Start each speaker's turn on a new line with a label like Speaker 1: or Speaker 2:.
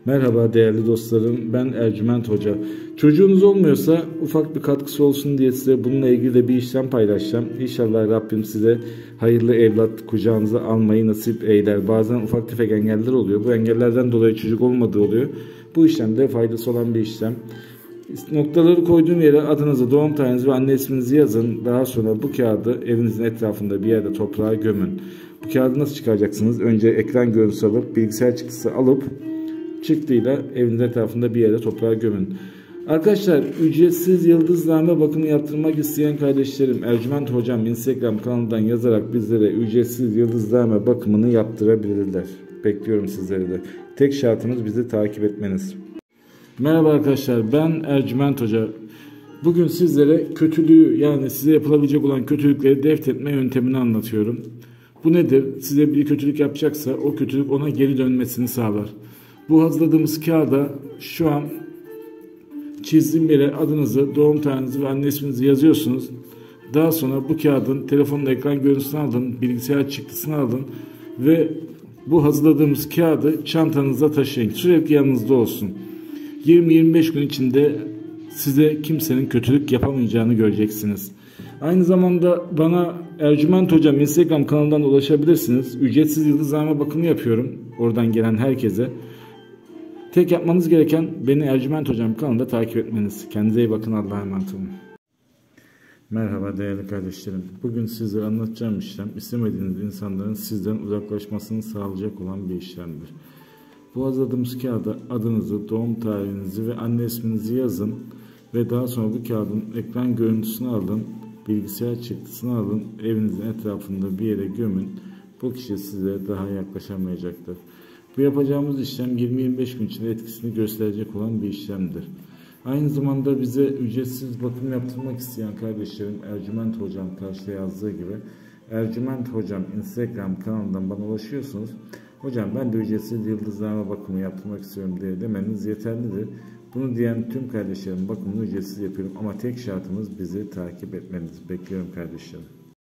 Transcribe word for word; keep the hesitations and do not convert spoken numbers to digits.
Speaker 1: Merhaba değerli dostlarım, ben Ercüment Hoca. Çocuğunuz olmuyorsa ufak bir katkısı olsun diye size bununla ilgili de bir işlem paylaşacağım. İnşallah Rabbim size hayırlı evlat kucağınıza almayı nasip eyler. Bazen ufak tefek engeller oluyor. Bu engellerden dolayı çocuk olmadığı oluyor. Bu işlemde faydası olan bir işlem. Noktaları koyduğum yere adınızı, doğum tarihinizi ve anne isminizi yazın. Daha sonra bu kağıdı evinizin etrafında bir yerde toprağa gömün. Bu kağıdı nasıl çıkaracaksınız? Önce ekran görüntüsü alıp, bilgisayar çıktısı alıp çıktıyla evinizin etrafında bir yere toprağa gömün. Arkadaşlar, ücretsiz yıldızname bakımı yaptırmak isteyen kardeşlerim, Ercüment Hocam Instagram kanalından yazarak bizlere ücretsiz yıldızname bakımını yaptırabilirler. Bekliyorum sizleri de. Tek şartımız bizi takip etmeniz. Merhaba arkadaşlar, ben Ercüment Hoca. Bugün sizlere kötülüğü, yani size yapılabilecek olan kötülükleri defnetme yöntemini anlatıyorum. Bu nedir? Size bir kötülük yapacaksa o kötülük ona geri dönmesini sağlar. Bu hazırladığımız kağıda şu an çizdiğim yere adınızı, doğum tarihinizi ve anne isminizi yazıyorsunuz. Daha sonra bu kağıdın telefonun ekran görüntüsünü alın, bilgisayar çıktısını alın ve bu hazırladığımız kağıdı çantanızda taşıyın. Sürekli yanınızda olsun. yirmi yirmi beş gün içinde size kimsenin kötülük yapamayacağını göreceksiniz. Aynı zamanda bana Ercüment Hocam Instagram kanalından ulaşabilirsiniz. Ücretsiz yıldızname bakımı yapıyorum. Oradan gelen herkese. Tek yapmanız gereken beni Ercüment Hocam kanalında takip etmeniz. Kendinize iyi bakın. Allah'a emanet olun. Merhaba değerli kardeşlerim. Bugün sizlere anlatacağım işlem istemediğiniz insanların sizden uzaklaşmasını sağlayacak olan bir işlemdir. Bu hazırladığımız kağıda adınızı, doğum tarihinizi ve anne isminizi yazın ve daha sonra bu kağıdın ekran görüntüsünü alın, bilgisayar çıktısını alın, evinizin etrafında bir yere gömün. Bu kişi size daha yaklaşamayacaktır. Bu yapacağımız işlem yirmi yirmi beş gün içinde etkisini gösterecek olan bir işlemdir. Aynı zamanda bize ücretsiz bakım yaptırmak isteyen kardeşlerim, Ercüment Hocam karşıda yazdığı gibi Ercüment Hocam Instagram kanalından bana ulaşıyorsunuz. Hocam ben de ücretsiz yıldızname bakımı yaptırmak istiyorum diye demeniz yeterlidir. Bunu diyen tüm kardeşlerim bakımını ücretsiz yapıyorum ama tek şartımız bizi takip etmeniz. Bekliyorum kardeşlerim.